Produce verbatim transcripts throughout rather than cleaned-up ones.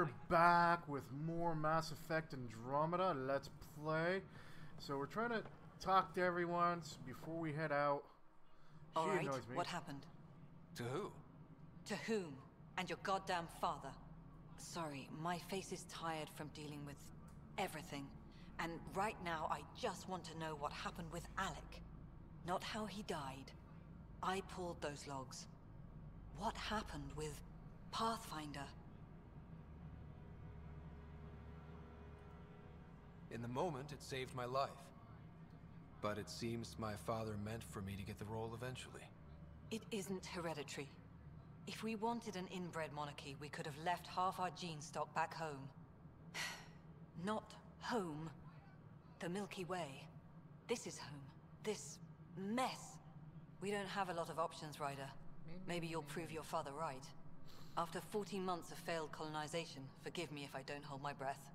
we're back with more Mass Effect Andromeda. Let's play. So we're trying to talk to everyone before we head out. She All right, annoys me. what happened? To who? To whom? And your goddamn father. Sorry, my face is tired from dealing with everything. And right now, I just want to know what happened with Alec. Not how he died. I pulled those logs. What happened with Pathfinder? In the moment, it saved my life. But it seems my father meant for me to get the role eventually. It isn't hereditary. If we wanted an inbred monarchy, we could have left half our gene stock back home. Not home. The Milky Way. This is home. This mess. We don't have a lot of options, Ryder. Maybe you'll prove your father right. After fourteen months of failed colonization, forgive me if I don't hold my breath.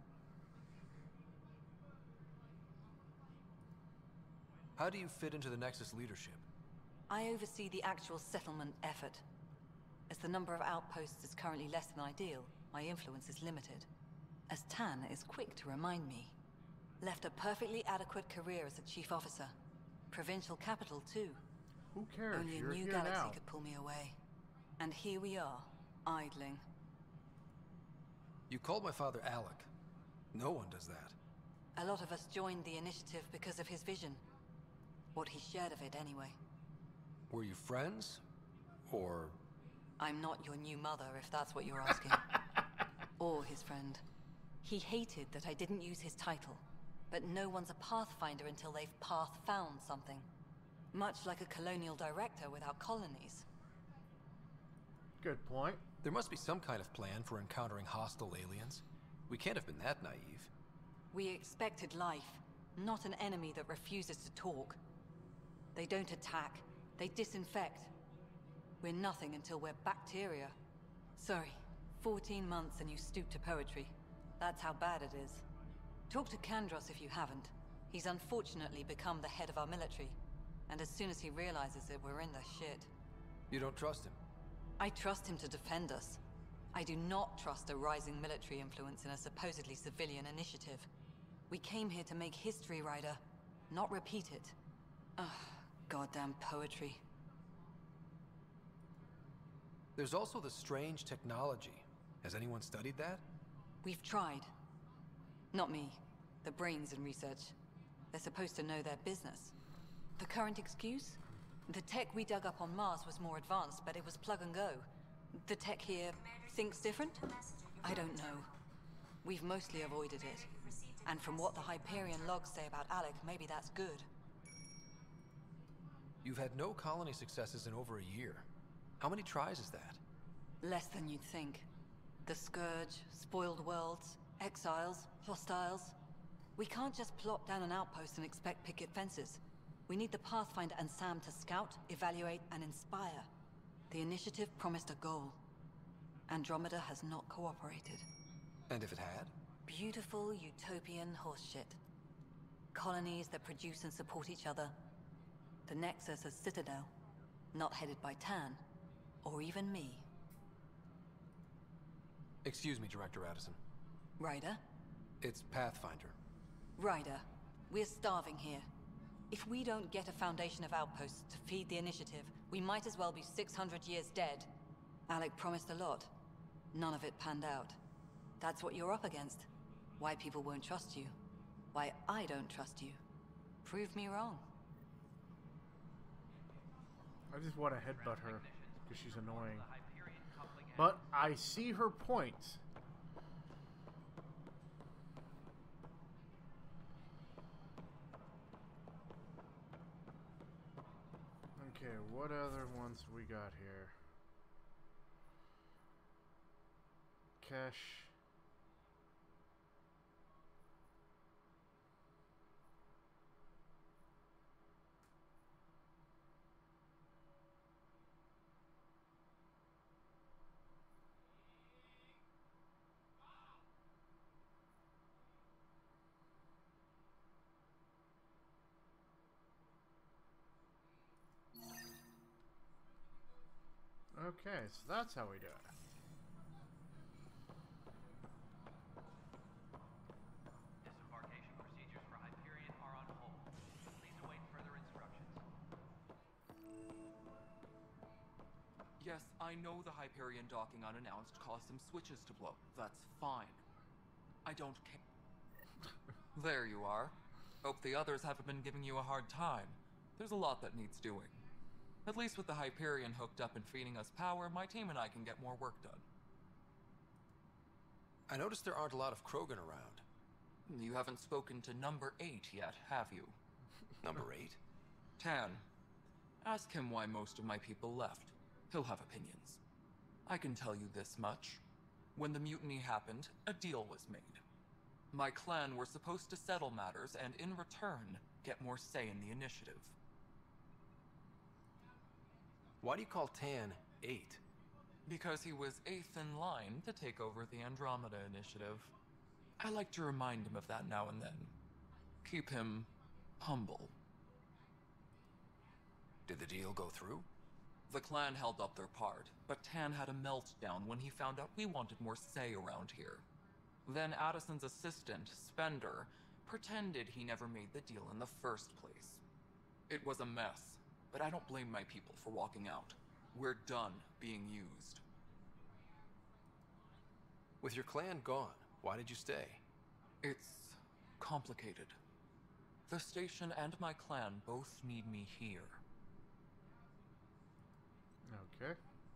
How do you fit into the Nexus leadership? I oversee the actual settlement effort. As the number of outposts is currently less than ideal, my influence is limited. As Tan is quick to remind me. Left a perfectly adequate career as a chief officer. Provincial capital, too. Who cares? Only a You're new here galaxy now. could pull me away. And here we are, idling. You called my father Alec. No one does that. A lot of us joined the initiative because of his vision. What he shared of it, anyway. Were you friends? Or... I'm not your new mother, if that's what you're asking. Or his friend. He hated that I didn't use his title. But no one's a pathfinder until they've path-found something. Much like a colonial director without colonies. Good point. there must be some kind of plan for encountering hostile aliens. We can't have been that naive. We expected life, not an enemy that refuses to talk. They don't attack, they disinfect. We're nothing until we're bacteria. Sorry, fourteen months and you stoop to poetry. That's how bad it is. Talk to Kandros if you haven't. He's unfortunately become the head of our military. And as soon as he realizes it, we're in the shit. You don't trust him? I trust him to defend us. I do not trust a rising military influence in a supposedly civilian initiative. We came here to make history, Ryder, not repeat it. Ugh, goddamn poetry. There's also the strange technology. Has anyone studied that? We've tried. Not me. The brains in research. They're supposed to know their business. The current excuse? The tech we dug up on Mars was more advanced, but it was plug and go. The tech here thinks different? I don't know. We've mostly avoided it. And from what the Hyperion logs say about Alec, maybe that's good. You've had no colony successes in over a year. How many tries is that? Less than you'd think. The Scourge, spoiled worlds, exiles, hostiles. We can't just plop down an outpost and expect picket fences. We need the Pathfinder and Sam to scout, evaluate, and inspire. The initiative promised a goal. Andromeda has not cooperated. And if it had? Beautiful utopian horseshit. Colonies that produce and support each other. The Nexus as Citadel. Not headed by Tan. Or even me. Excuse me, Director Addison. Ryder? It's Pathfinder. Ryder, we're starving here. If we don't get a foundation of outposts to feed the initiative, we might as well be six hundred years dead. Alec promised a lot. None of it panned out. That's what you're up against. Why people won't trust you. Why I don't trust you. Prove me wrong. I just want to headbutt her because she's annoying. But I see her point. Okay, what other ones we got here? Cash. Okay, so that's how we do it. Yes, I know the Hyperion docking unannounced caused some switches to blow. That's fine. I don't care. There you are. Hope the others haven't been giving you a hard time. There's a lot that needs doing. At least with the Hyperion hooked up and feeding us power, my team and I can get more work done. I noticed there aren't a lot of Krogan around. You haven't spoken to number eight yet, have you? Number eight? Tan. Ask him why most of my people left. He'll have opinions. I can tell you this much. When the mutiny happened, a deal was made. My clan were supposed to settle matters and, in return, get more say in the initiative. Why do you call Tan eight? Because he was eighth in line to take over the Andromeda initiative. I like to remind him of that now and then. Keep him humble. Did the deal go through? The clan held up their part, but Tan had a meltdown when he found out we wanted more say around here. Then Addison's assistant, Spender, pretended he never made the deal in the first place. It was a mess, but I don't blame my people for walking out. We're done being used. With your clan gone, why did you stay? It's complicated. The station and my clan both need me here. Okay.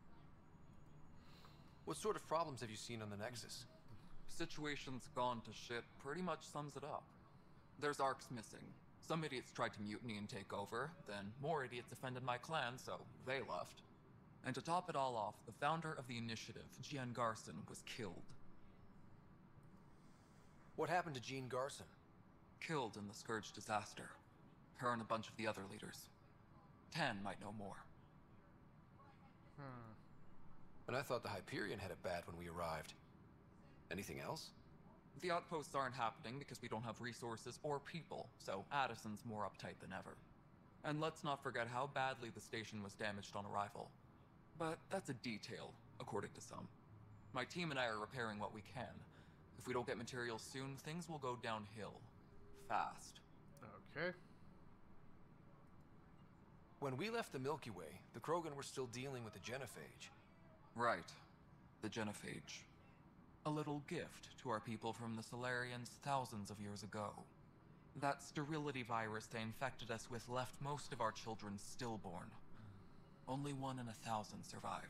What sort of problems have you seen on the Nexus? Situation's gone to shit pretty much sums it up. There's arcs missing. Some idiots tried to mutiny and take over, then more idiots offended my clan, so they left. And to top it all off, the founder of the initiative, Jean Garson, was killed. What happened to Jean Garson? Killed in the Scourge disaster. Her and a bunch of the other leaders. Tan might know more. Hmm. And I thought the Hyperion had it bad when we arrived. Anything else? The outposts aren't happening because we don't have resources or people, so Addison's more uptight than ever. And let's not forget how badly the station was damaged on arrival. But that's a detail, according to some. My team and I are repairing what we can. If we don't get materials soon, things will go downhill. Fast. Okay. When we left the Milky Way, the Krogan were still dealing with the genophage. Right. The genophage. A little gift to our people from the Solarians thousands of years ago. That sterility virus they infected us with left most of our children stillborn. Only one in a thousand survive.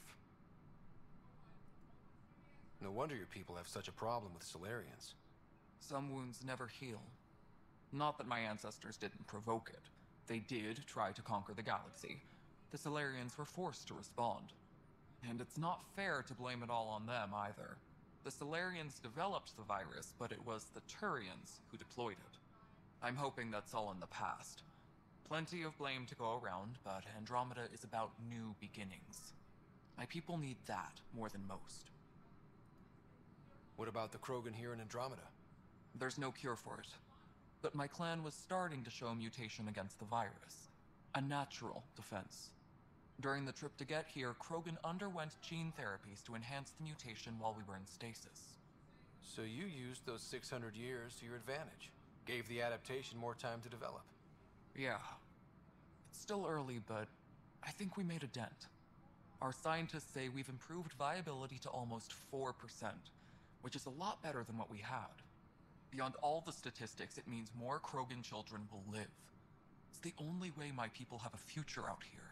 No wonder your people have such a problem with Solarians. Some wounds never heal. Not that my ancestors didn't provoke it. They did try to conquer the galaxy. The Solarians were forced to respond. And it's not fair to blame it all on them either. The Solarians developed the virus, but it was the Turians who deployed it. I'm hoping that's all in the past. Plenty of blame to go around, but Andromeda is about new beginnings. My people need that more than most. What about the Krogan here in Andromeda? There's no cure for it. But my clan was starting to show mutation against the virus. A natural defense. During the trip to get here, Krogan underwent gene therapies to enhance the mutation while we were in stasis. So you used those six hundred years to your advantage. Gave the adaptation more time to develop. Yeah. It's still early, but I think we made a dent. Our scientists say we've improved viability to almost four percent, which is a lot better than what we had. Beyond all the statistics, it means more Krogan children will live. It's the only way my people have a future out here.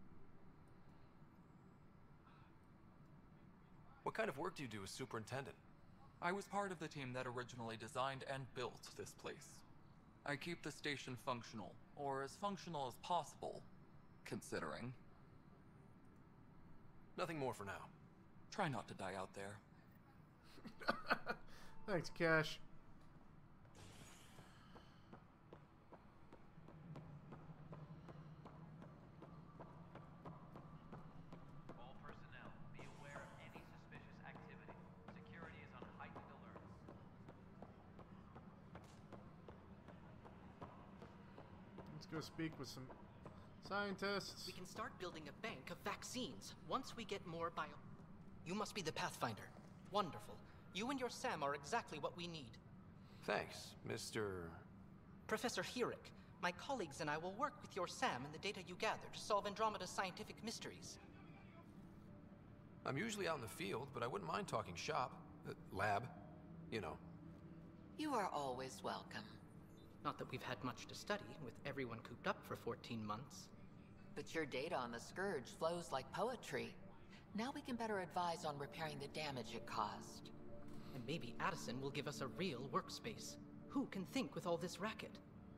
What kind of work do you do as superintendent? I was part of the team that originally designed and built this place. I keep the station functional, or as functional as possible, considering. Nothing more for now. Try not to die out there. Thanks, Cash. All personnel, be aware of any suspicious activity. Security is on heightened alert. Let's go speak with some scientists. We can start building a bank of vaccines once we get more bio... You must be the Pathfinder. Wonderful. You and your Sam are exactly what we need. Thanks, Mister Professor Herrick, my colleagues and I will work with your Sam and the data you gather to solve Andromeda's scientific mysteries. I'm usually out in the field, but I wouldn't mind talking shop. Uh, lab. You know. You are always welcome. Not that we've had much to study, with everyone cooped up for fourteen months. But your data on the Scourge flows like poetry. Now we can better advise on repairing the damage it caused. And maybe Addison will give us a real workspace. Who can think with all this racket?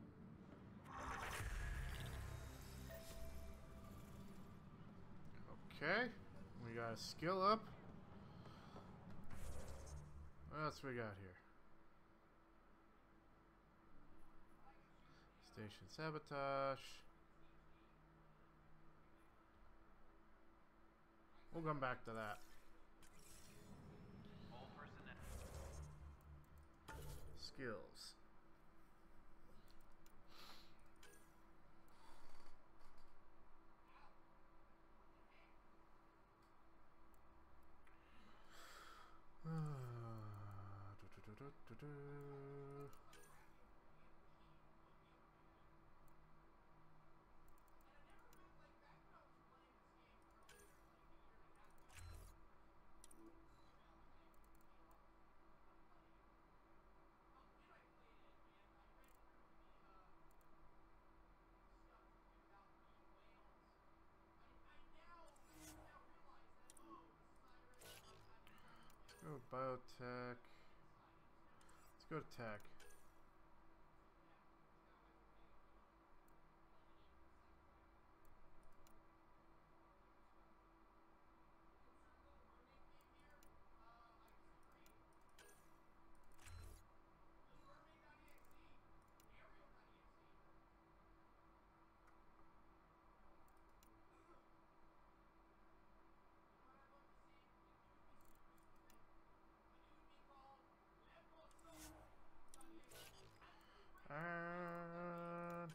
Okay, we got a skill up. What else we got here? Station sabotage. We'll come back to that. All personnel. Skills. Let's go biotech. Let's go to tech. And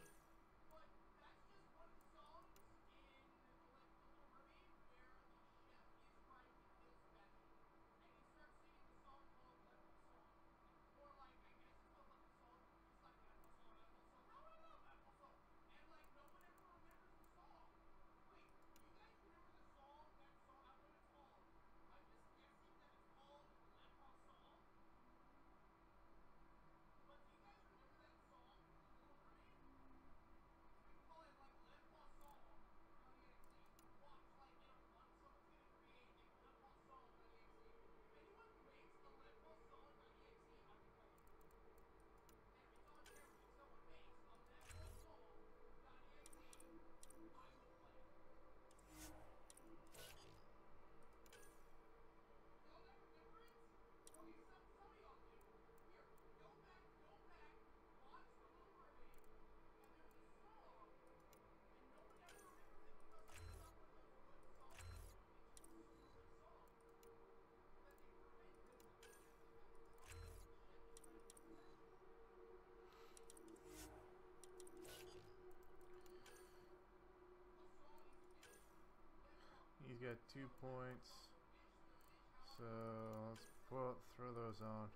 he's got two points. So let's pull, throw those on.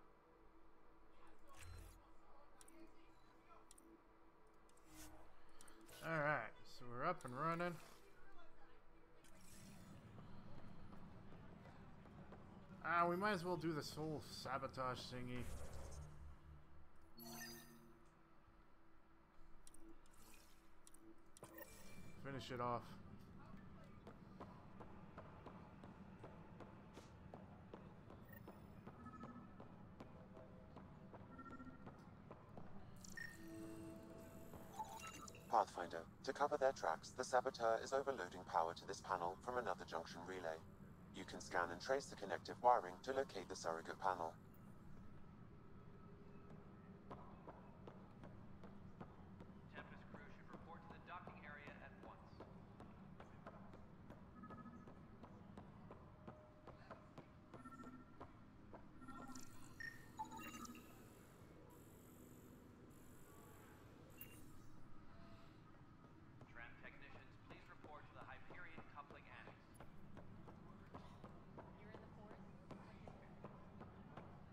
Alright, so we're up and running. Ah, we might as well do this whole sabotage thingy. Finish it off. Pathfinder, to cover their tracks, the saboteur is overloading power to this panel from another junction relay. You can scan and trace the connective wiring to locate the surrogate panel. Tempest crew should report to the docking area at once. Tram technicians, please report to the Hyperion coupling annex.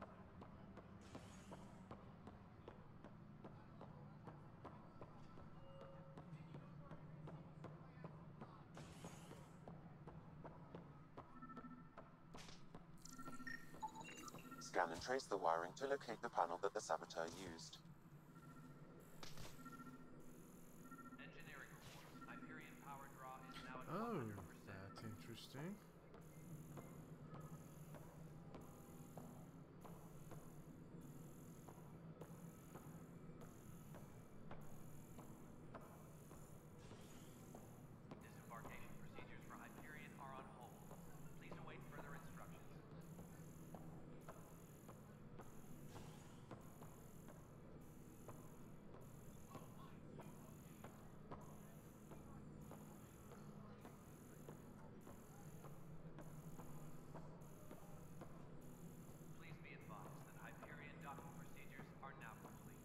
scan and trace the wiring to locate the panel that the saboteur used. Engineering report. Hyperion power draw is now at Oh, one hundred percent. that's interesting. Disembarkation procedures for Hyperion are on hold. Please await further instructions. Please be advised that Hyperion docking procedures are now complete.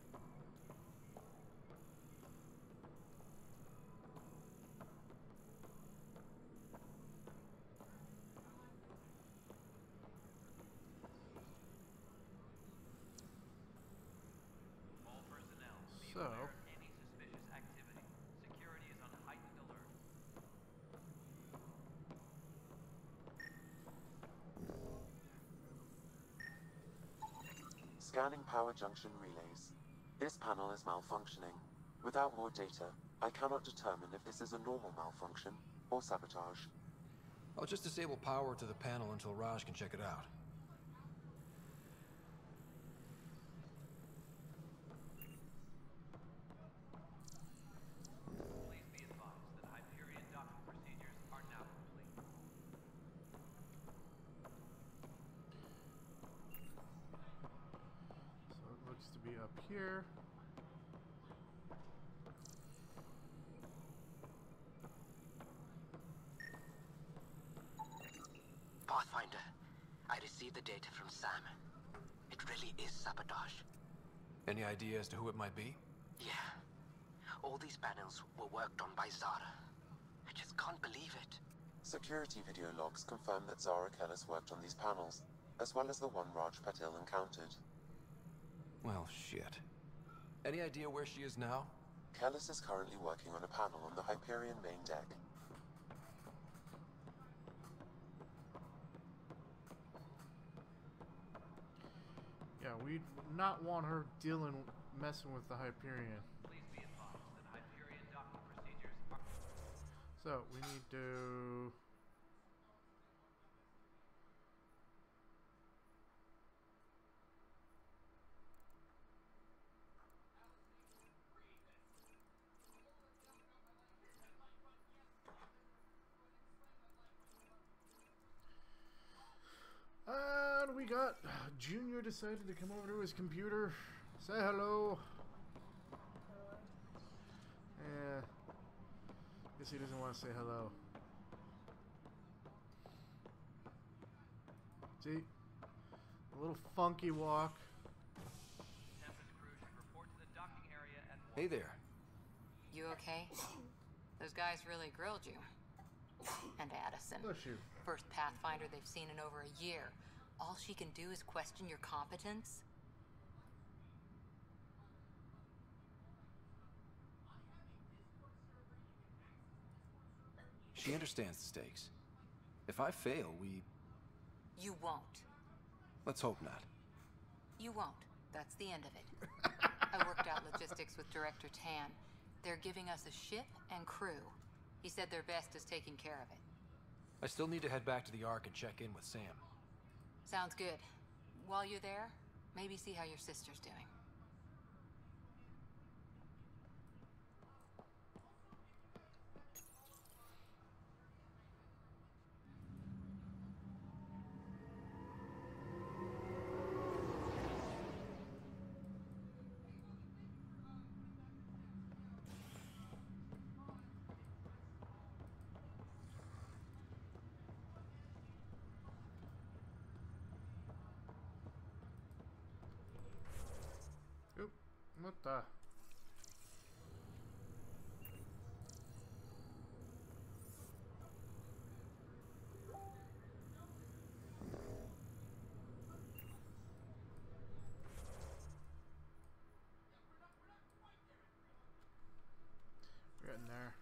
All personnel, be So- aware of any suspicious activity. Security is on heightened alert. Scanning power junction relays. This panel is malfunctioning. Without more data, I cannot determine if this is a normal malfunction or sabotage. I'll just disable power to the panel until Raj can check it out. Please be advised that Hyperion docking procedures are now complete. So it looks to be up here. Pathfinder, I received the data from Sam. It really is sabotage. Any idea as to who it might be? Yeah. All these panels were worked on by Zara. I just can't believe it. Security video logs confirm that Zara Kellis worked on these panels, as well as the one Raj Patil encountered. Well, shit. Any idea where she is now? Kellis is currently working on a panel on the Hyperion main deck. Yeah, we'd not want her dealing, messing with the Hyperion. Please be advised that Hyperion docking procedures are... So we need to. And we got Junior decided to come over to his computer, say hello. Yeah, guess he doesn't want to say hello. See, a little funky walk. Tempest crew should report to the docking area at once. Hey there. You okay? Those guys really grilled you. And Addison. Bless you. First Pathfinder they've seen in over a year. All she can do is question your competence? She understands the stakes. If I fail, we... You won't. Let's hope not. You won't. That's the end of it. I worked out logistics with Director Tan. They're giving us a ship and crew. He said their best is taking care of it. I still need to head back to the Ark and check in with Sam. Sounds good. While you're there, maybe see how your sister's doing. Oop, what the? We're getting there.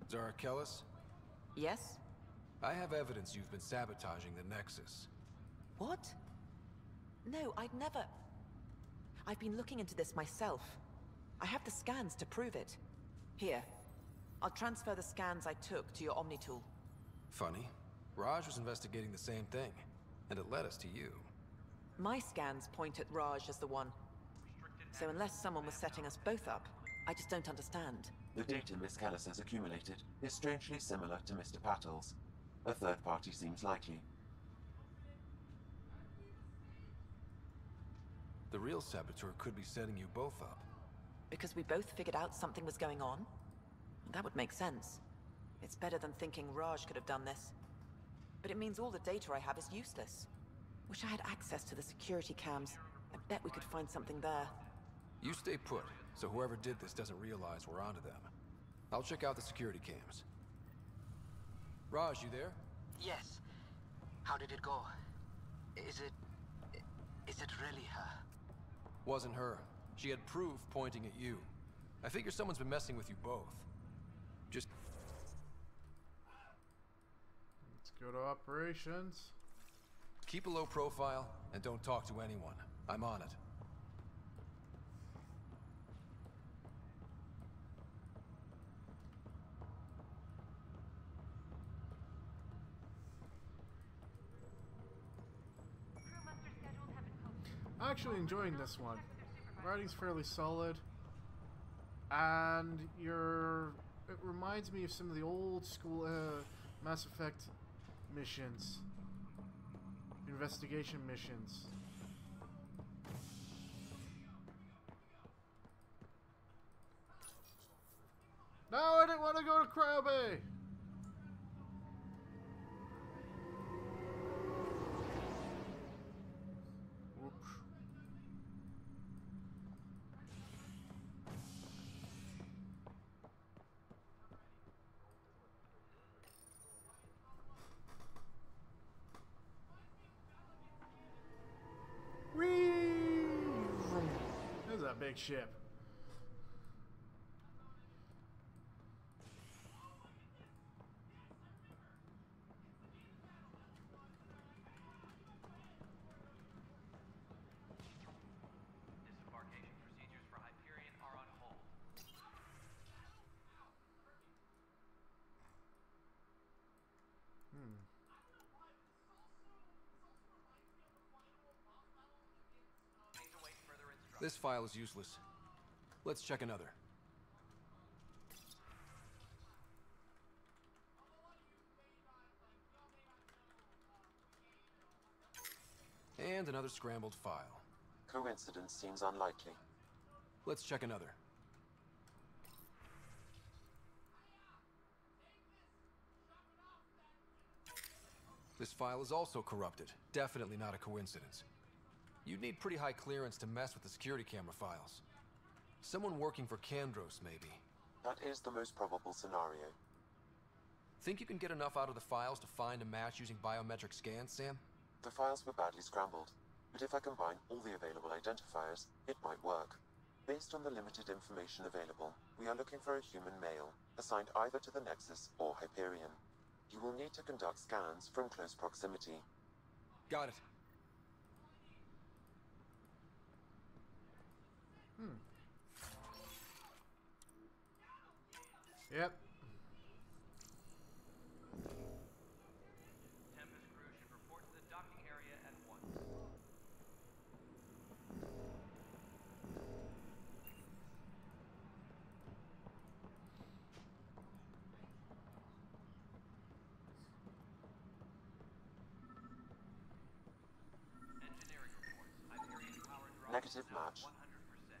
Zara Kellis? Yes? I have evidence you've been sabotaging the Nexus. What? No, I'd never... I've been looking into this myself. I have the scans to prove it. Here. I'll transfer the scans I took to your Omni tool. Funny. Raj was investigating the same thing, and it led us to you. My scans point at Raj as the one. So unless someone was setting us both up, I just don't understand. The data Miss Kellis has accumulated is strangely similar to Mister Patel's. A third party seems likely. The real saboteur could be setting you both up. Because we both figured out something was going on? That would make sense. It's better than thinking Raj could have done this. But it means all the data I have is useless. Wish I had access to the security cams. I bet we could find something there. You stay put, so whoever did this doesn't realize we're onto them. I'll check out the security cams. Raj, you there? Yes. How did it go? Is it... is it really her? Wasn't her. She had proof pointing at you. I figure someone's been messing with you both. Just... Let's go to operations. keep a low profile and don't talk to anyone. I'm on it. I'm actually enjoying this one. Writing's fairly solid, and you're. It reminds me of some of the old school uh, Mass Effect missions, investigation missions. No, I didn't want to go to Cryo Bay. There's a big ship. Disembarkation procedures for Hyperion are on hold. Hmm. Please await further instructions. This file is useless. Let's check another. And another scrambled file. Coincidence seems unlikely. Let's check another. This file is also corrupted. Definitely not a coincidence. You'd need pretty high clearance to mess with the security camera files. Someone working for Kandros, maybe. That is the most probable scenario. Think you can get enough out of the files to find a match using biometric scans, Sam? The files were badly scrambled, but if I combine all the available identifiers, it might work. Based on the limited information available, we are looking for a human male, assigned either to the Nexus or Hyperion. You will need to conduct scans from close proximity. Got it. Hmm. Yep. Tempest crew should report to the docking area at once. Engineering reports. Hyperion power drop Negative is now match. one hundred percent.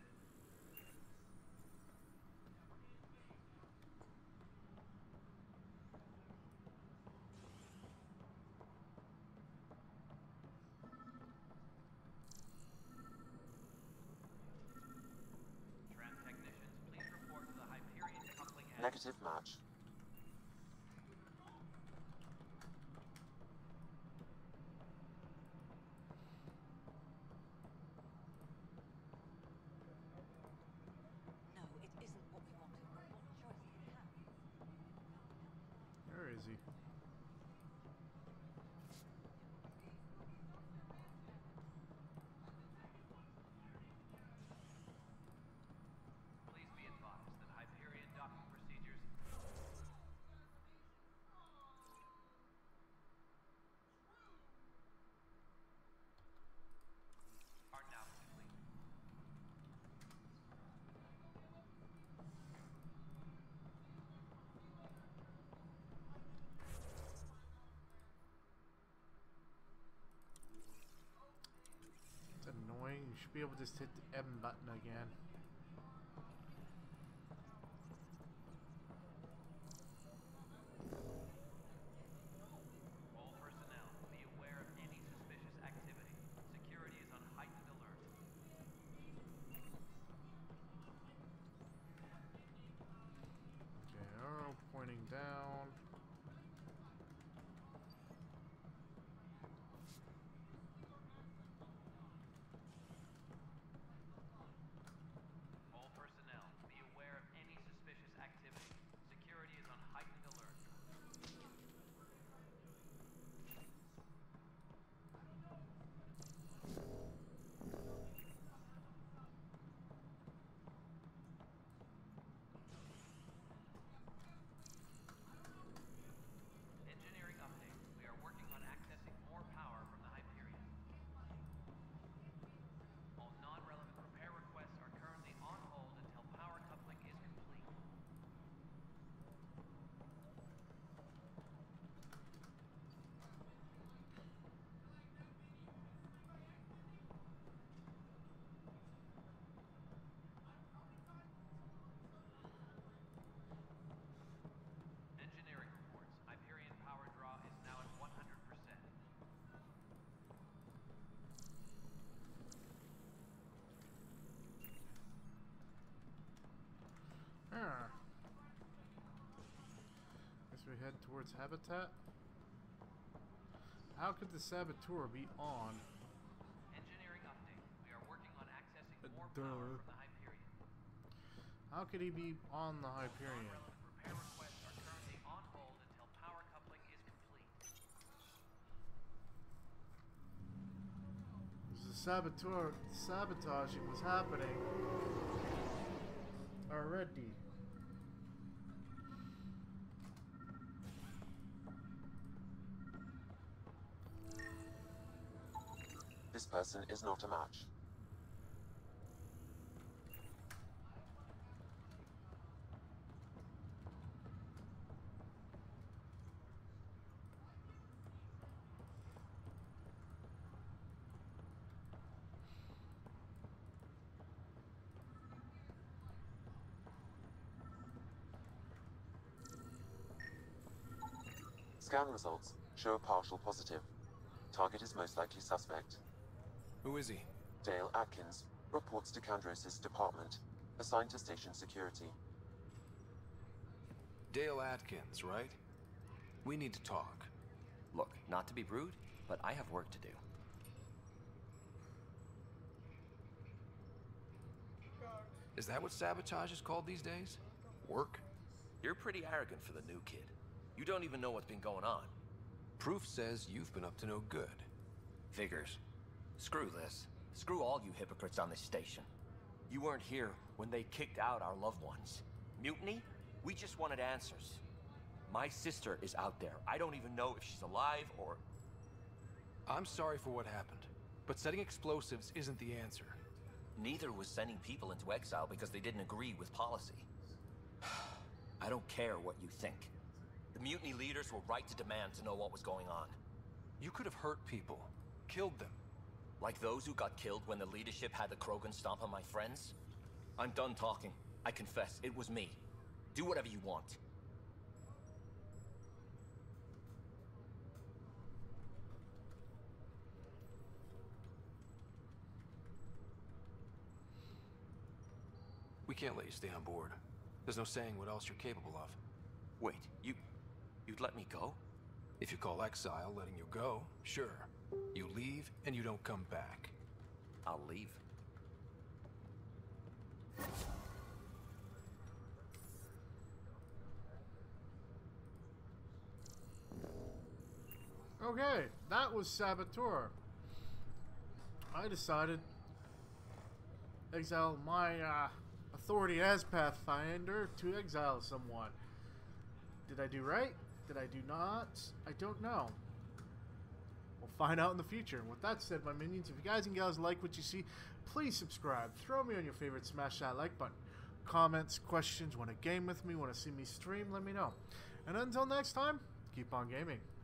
Trans technicians, please report to the Hyperion coupling end. Negative match. No, it isn't what we wanted. What choice do we have? should be able to just hit the M button again. All personnel, be aware of any suspicious activity. Security is on heightened alert. Okay, arrow pointing down. All personnel, be aware of any suspicious activity. Security is on heightened alert. Engineering update. We are working on accessing more power from the Hyperion. All non-relevant repair requests are currently on hold until power coupling is complete. Engineering reports. Hyperion power draw is now at one hundred percent. Ah. Guess we head towards habitat. How could the saboteur be on? Engineering update. We are working on accessing Uh, more duh. power from the Hyperion. How could he be on the Hyperion? Non-relevant repair requests are currently on hold until power coupling is complete. The saboteur sabotaging was happening already. This person is not a match. Scan results show a partial positive. Target is most likely suspect. Who is he? Dale Atkins reports to Kandros' department, assigned to station security. Dale Atkins, right? We need to talk. Look, not to be rude, but I have work to do. Is that what sabotage is called these days? Work? You're pretty arrogant for the new kid. You don't even know what's been going on. Proof says you've been up to no good. Figures. Screw this. Screw all you hypocrites on this station. You weren't here when they kicked out our loved ones. Mutiny? We just wanted answers. My sister is out there. I don't even know if she's alive or... I'm sorry for what happened, but setting explosives isn't the answer. Neither was sending people into exile because they didn't agree with policy. I don't care what you think. The mutiny leaders were right to demand to know what was going on. You could have hurt people, killed them. Like those who got killed when the leadership had the Krogan stomp on my friends? I'm done talking. I confess, it was me. Do whatever you want. We can't let you stay on board. There's no saying what else you're capable of. Wait, you... you'd let me go? If you call exile letting you go, sure. You leave and you don't come back. I'll leave. Okay, that was Saboteur. I decided exile my uh, authority as Pathfinder to exile someone. Did I do right? Did I do not? I don't know. We'll find out in the future. And with that said, my minions, if you guys and gals like what you see, please subscribe. Throw me on your favorite, smash that like button. Comments, questions, want to game with me, want to see me stream, let me know. And until next time, keep on gaming.